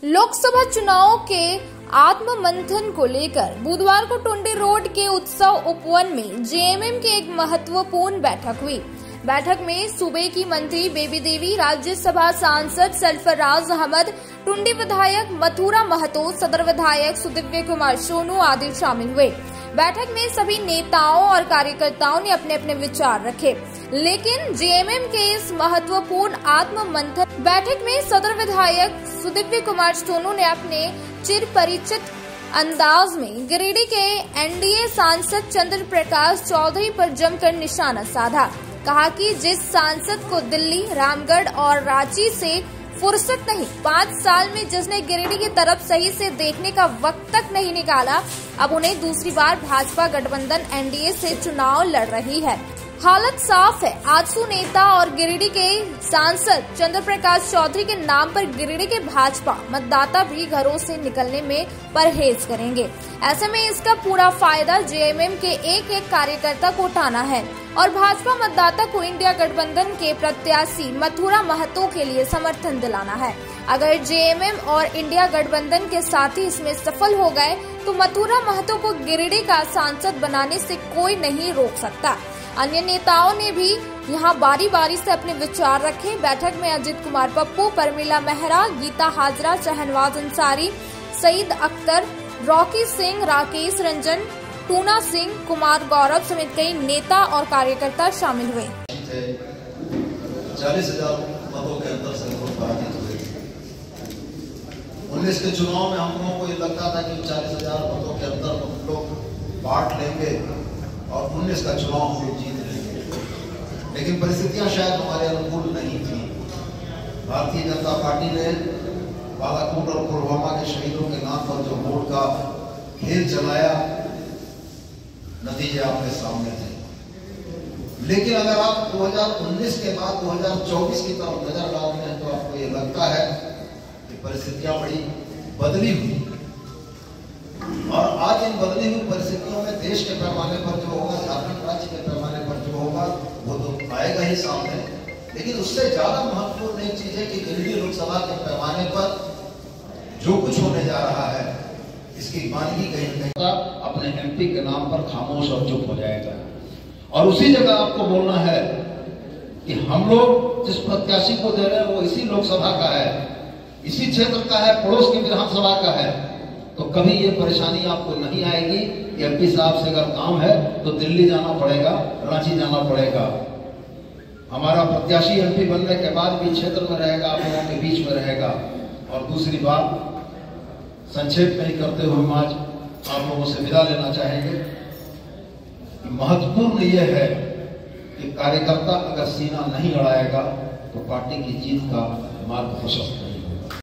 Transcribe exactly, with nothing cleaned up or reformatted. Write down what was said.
लोकसभा चुनाव के आत्म मंथन को लेकर बुधवार को टुंडी रोड के उत्सव उपवन में जेएमएम की एक महत्वपूर्ण बैठक हुई। बैठक में सूबे की मंत्री बेबी देवी, राज्यसभा सांसद सरफराज अहमद, टुंडी विधायक मथुरा महतो, सदर विधायक सुदिव्य कुमार सोनू आदि शामिल हुए। बैठक में सभी नेताओं और कार्यकर्ताओं ने अपने अपने विचार रखे, लेकिन जेएमएम के इस महत्वपूर्ण आत्म मंथन बैठक में सदर विधायक सुदिव्य कुमार सोनू ने अपने चिर परिचित अंदाज में गिरिडीह के एनडीए सांसद चंद्र प्रकाश चौधरी पर जमकर निशाना साधा। कहा कि जिस सांसद को दिल्ली, रामगढ़ और रांची से फुर्सत नहीं, पाँच साल में जिसने गिरिडीह की तरफ सही से देखने का वक्त तक नहीं निकाला, अब उन्हें दूसरी बार भाजपा गठबंधन एनडीए से चुनाव लड़ रही है। हालत साफ है, आजसू नेता और गिरिडीह के सांसद चंद्र प्रकाश चौधरी के नाम पर गिरिडीह के भाजपा मतदाता भी घरों से निकलने में परहेज करेंगे। ऐसे में इसका पूरा फायदा जेएमएम के एक एक कार्यकर्ता को उठाना है और भाजपा मतदाता को इंडिया गठबंधन के प्रत्याशी मथुरा महतो के लिए समर्थन दिलाना है। अगर जेएमएम और इंडिया गठबंधन के साथी इसमें सफल हो गए तो मथुरा महतो को गिरिडीह का सांसद बनाने से कोई नहीं रोक सकता। अन्य नेताओं ने भी यहां बारी बारी से अपने विचार रखे। बैठक में अजित कुमार पप्पू, परमिला मेहरा, गीता हाजरा, शहनवाज अंसारी, सईद अख्तर, रॉकी सिंह, राकेश रंजन, टूना सिंह, कुमार गौरव समेत कई नेता और कार्यकर्ता शामिल हुए। चालीस हजार मतों के अंतर से वोट पराजित हुए। उन्नीस के चुनाव में हम लोगों को ये लगता था कि चालीस हजार मतों के अंतर हम लोग बांट लेंगे और उन्नीस का चुनाव हम लोग जीत लेंगे, लेकिन परिस्थितियां शायद हमारे अनुकूल नहीं थी। भारतीय जनता पार्टी ने बालाकोट और पुलवामा के शहीदों के नाम पर जो वोट का खेल चलाया, नतीजे आपके सामने थे। लेकिन अगर आप दो हज़ार उन्नीस के बाद दो हज़ार चौबीस की तरफ नजर डालते हैं तो आपको ये लगता है कि परिस्थितियां बड़ी बदली हुई और आज इन बदली हुई परिस्थितियों में देश के पैमाने पर जो होगा, झारखंड राज्य के पैमाने पर जो होगा वो तो आएगा ही सामने। लेकिन उससे ज्यादा महत्वपूर्ण एक चीज है कि गिरिडीह लोकसभा के पैमाने पर जो कुछ होने जा रहा है इसकी मानगी कहीं नहीं अपने एमपी के नाम पर खामोश और चुप हो जाएगा। और उसी जगह आपको बोलना है कि हम लोग जिस प्रत्याशी को दे रहे हैं वो इसी लोकसभा का है, इसी क्षेत्र का है, पड़ोस की विधानसभा का है, तो कभी ये परेशानी आपको नहीं आएगी कि एमपी साहब से अगर काम है तो दिल्ली जाना पड़ेगा, रांची जाना पड़ेगा। हमारा प्रत्याशी एमपी बनने के बाद भी क्षेत्र में रहेगा, आप लोगों के बीच में रहेगा। और दूसरी बात, संक्षेप में ही करते हुए हम आज आप लोगों से विदा लेना चाहेंगे। महत्वपूर्ण यह है कि कार्यकर्ता अगर सीना नहीं अड़ाएगा तो पार्टी की जीत का मार्ग प्रशस्त नहीं।